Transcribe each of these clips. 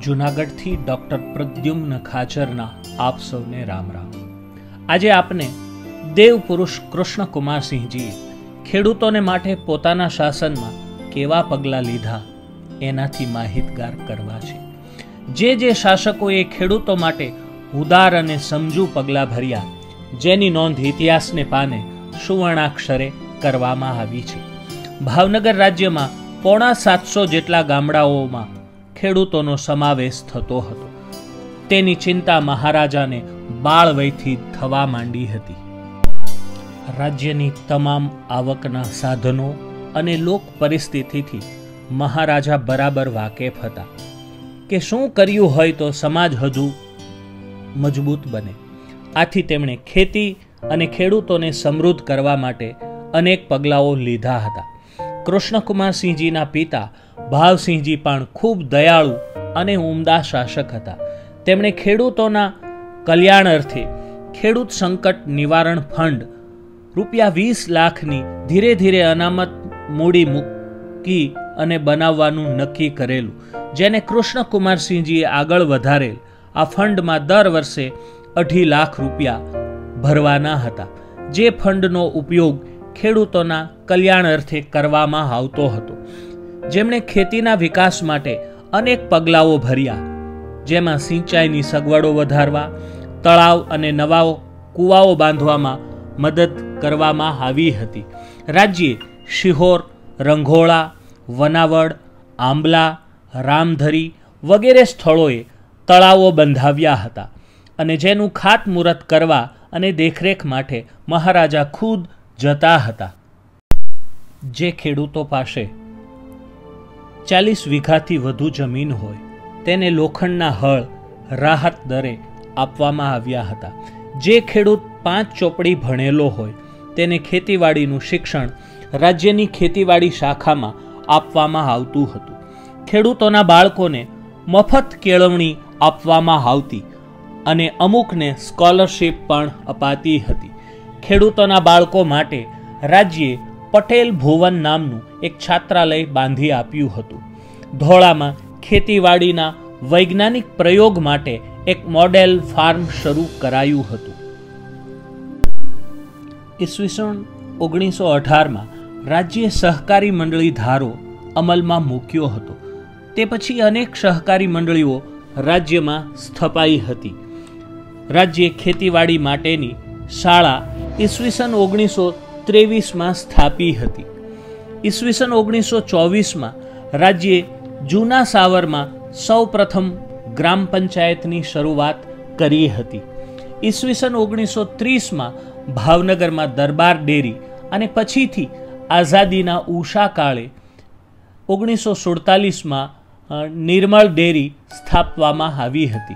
જૂનાગઢથી doctor Pradyumna ખાચરના આપ સૌને રામ રામ। આજે આપને દેવ પુરુષ કૃષ્ણકુમારસિંહજીએ ખેડૂતોને માટે પોતાના શાસનમાં કેવા પગલાં લીધા એનાથી માહિતગાર કરવા છે। જે શાસકોએ ખેડૂતો માટે ઉદાર અને સમજુ પગલાં ભર્યા, જેની નોંધ ઇતિહાસને પાને સુવર્ણાક્ષરે કરવામાં આવી છે। ભાવનગર રાજ્યમાં 750 જેટલા ગામડાઓમાં ખેડૂતોનો સમાવેશ થતો હતો। તેની ચિંતા મહારાજાને બાળ વયથી થવા માંડી હતી। રાજ્યની તમામ આવકના સાધનો અને લોક પરિસ્થિતિથી મહારાજા બરાબર વાકેફ હતા કે શું કર્યું હોય તો સમાજ હજુ મજબૂત બને। આથી તેમણે ખેતી અને ખેડૂતોને સમૃદ્ધ કરવા માટે અનેક પગલાઓ લીધા હતા। કૃષ્ણકુમારસિંહજીના પિતા ભાવસિંહજી પણ ખૂબ દયાળુ અને ઉમદા શાસક હતા। તેમણે ખેડૂતોના કલ્યાણ અર્થે ખેડૂત સંકટ નિવારણ ફંડ ₹20 લાખની ધીરે ધીરે અનામત મૂડી મૂકી અને બનાવવાનું નક્કી કરેલું, જેને કૃષ્ણકુમારસિંહજીએ આગળ વધારેલ। આ ફંડમાં દર વર્ષે ₹2.5 લાખ ભરવાના હતા, જે ફંડનો ઉપયોગ ખેડૂતોના કલ્યાણ અર્થે કરવામાં આવતો હતો। જેમણે ખેતીના વિકાસ માટે અનેક પગલાઓ ભર્યા, જેમાં સિંચાઈની સગવડો વધારવા, તળાવ અને નવા કૂવાઓ બાંધવામાં મદદ કરવામાં આવી હતી। રાજ્યે શિહોર, રંઘોળા, વનાવડ, આંબલા, રામધરી વગેરે સ્થળોએ તળાવો બંધાવ્યા હતા અને જેનું ખાતમુહૂર્ત કરવા અને દેખરેખ માટે મહારાજા ખુદ જતા હતા। જે ખેડૂતો પાસે 40 વીઘાથી વધુ જમીન હોય તેને લોખંડના હળ રાહત દરે આપવામાં આવ્યા હતા। જે ખેડૂત 5 ચોપડી ભણેલો હોય તેને ખેતીવાડીનું શિક્ષણ રાજ્યની ખેતીવાડી શાખામાં આપવામાં આવતું હતું। ખેડૂતોના બાળકોને મફત કેળવણી આપવામાં આવતી અને અમુકને સ્કોલરશીપ પણ અપાતી હતી। ખેડૂતોના બાળકો માટે રાજ્યે પટેલ ભુવન નામનું એક છાત્રાલય બાંધી આપ્યું હતું। ધોળામાં ખેતીવાડીના વૈજ્ઞાનિક પ્રયોગ માટે એક મોડેલ ફાર્મ શરૂ કરાયું હતું। ઈસવીસન 1918માં રાજ્ય સહકારી મંડળી ધારો અમલમાં મૂક્યો હતો। તે પછી અનેક સહકારી મંડળીઓ રાજ્યમાં સ્થપાઈ હતી। રાજ્યે ખેતીવાડી માટેની શાળા ઈસવીસન 1923માં સ્થાપી હતી। ઈસવીસન 1924માં રાજ્યે જૂના સાવરમાં સૌ પ્રથમ ગ્રામ પંચાયતની શરૂઆત કરી હતી। ઈસવીસન 1930માં ભાવનગરમાં દરબાર ડેરી અને પછીથી આઝાદીના ઉષા કાળે 1947માં નિર્મળ ડેરી સ્થાપવામાં આવી હતી।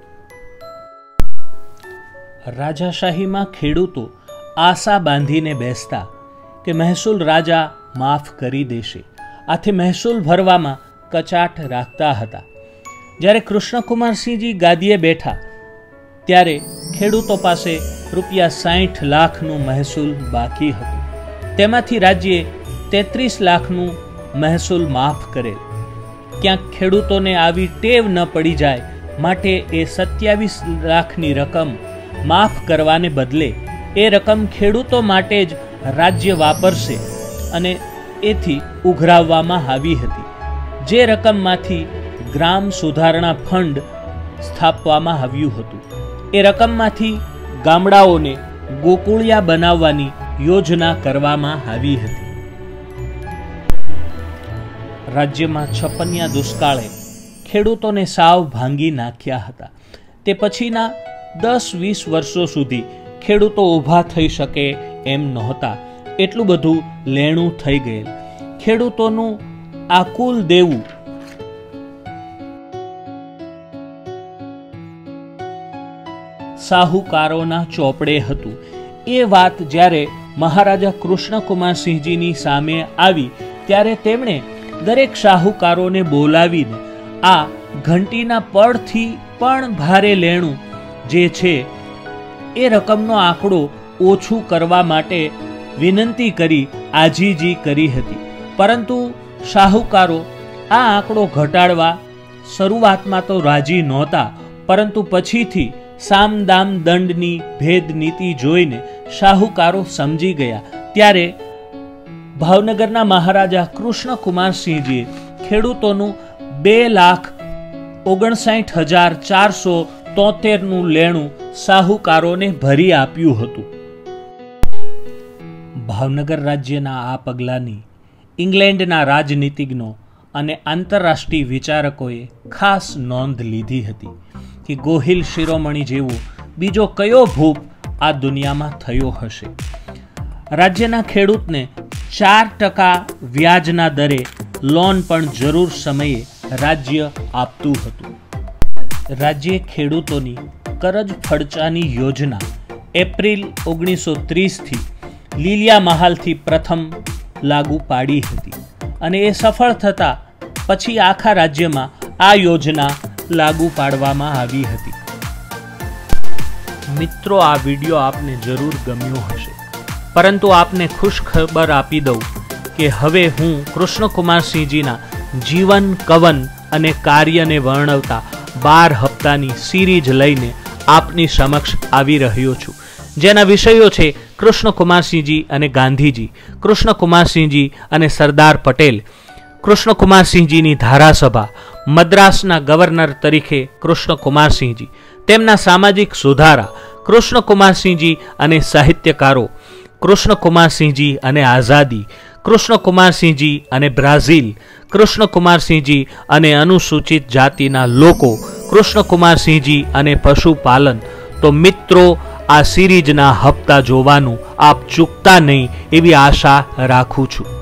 રાજાશાહીમાં ખેડૂતો આશા બાંધીને બેસતા કે મહેસૂલ રાજા માફ કરી દેશે, આથી મહેસૂલ ભરવામાં કચાટ રાખતા હતા। જ્યારે કૃષ્ણકુમારસિંહજી ગાદીએ બેઠા ત્યારે ખેડૂતો પાસે ₹60 લાખનું મહેસૂલ બાકી હતું। તેમાંથી રાજ્યે 33 લાખનું મહેસૂલ માફ કરેલ। ક્યાંક ખેડૂતોને આવી ટેવ ન પડી જાય માટે એ 27 લાખની રકમ માફ કરવાને બદલે એ રકમ ખેડૂતો માટે જ રાજ્ય વાપરશે અને એથી ઉઘરાવવામાં આવી હતી। જે રકમમાંથી ગ્રામ સુધારણા ફંડ સ્થાપવામાં આવ્યું હતું, એ રકમમાંથી ગામડાઓને ગોકુળિયા બનાવવાની યોજના કરવામાં આવી હતી। રાજ્યમાં છપનિયા દુષ્કાળે ખેડૂતોને સાવ ભાંગી નાખ્યા હતા। તે પછીના 10-20 વર્ષો સુધી ખેડૂતો ઊભા થઈ શકે એમ નહોતા, એટલું બધું લેણું થઈ ગયેલ। ખેડૂતોનું આ કુલ દેવું સાહુકારોના ચોપડે હતું। એ વાત જ્યારે મહારાજા કૃષ્ણકુમારસિંહજીની સામે આવી ત્યારે તેમણે દરેક શાહુકારોને બોલાવીને આ ઘંટીના પડથી પણ ભારે લેણું જે છે એ રકમનો આંકડો ઓછું કરવા માટે વિનંતી કરી આજીજી કરી હતી, પરંતુ શાહુકારો આ આંકડો ઘટાડવા શરૂઆતમાં તો રાજી નહોતા, પરંતુ પછીથી સામ દામ દંડની ભેદ નીતિ જોઈને શાહુકારો સમજી ગયા. ત્યારે ભાવનગરના મહારાજા કૃષ્ણકુમારસિંહજીએ ખેડૂતોનું 2,59,473 લેણું શાહુકારોને ભરી આપ્યું હતું. ભાવનગર રાજ્યના આ પગલાંની ઇંગ્લેન્ડના રાજનીતિજ્ઞો અને આંતરરાષ્ટ્રીય વિચારકોએ ખાસ નોંધ લીધી હતી કે ગોહિલ શિરોમણી જેવો બીજો કયો ભૂપ આ દુનિયામાં થયો હશે. રાજ્યના ખેડૂતને 4% વ્યાજના દરે લોન પણ જરૂર સમયે રાજ્ય આપતું હતું. રાજ્ય ખેડૂતોની કરજ ફડચાની યોજના એપ્રિલ 1930થી લીલિયા મહાલથી પ્રથમ લાગુ પાડી હતી અને એ સફળ થતાં પછી આખા રાજ્યમાં આ યોજના લાગુ પાડવામાં આવી હતી. મિત્રો, આ વિડીયો આપને જરૂર ગમ્યો હશે, પરંતુ આપને ખુશ ખબર આપી દઉં કે હવે હું કૃષ્ણકુમારસિંહજીના જીવન, કવન અને કાર્યને વર્ણવતા 12 હપ્તાની સિરીઝ લઈને આપની સમક્ષ આવી રહ્યો છું, જેના વિષયો છે કૃષ્ણકુમારસિંહજી અને ગાંધીજી, કૃષ્ણકુમારસિંહજી અને સરદાર પટેલ, કૃષ્ણકુમારસિંહજીની ધારાસભા, મદ્રાસના ગવર્નર તરીકે કૃષ્ણકુમારસિંહજી, તેમના સામાજિક સુધારા, કૃષ્ણકુમારસિંહજી અને સાહિત્યકારો, કૃષ્ણકુમારસિંહજી અને આઝાદી, કૃષ્ણકુમારસિંહજી અને બ્રાઝિલ, કૃષ્ણકુમારસિંહજી અને અનુસૂચિત જાતિના લોકો, કૃષ્ણકુમારસિંહજી અને પશુપાલન. તો મિત્રો, આ સિરીઝના હપ્તા જોવાનું આપ ચૂકતા નહીં એવી આશા રાખું છું.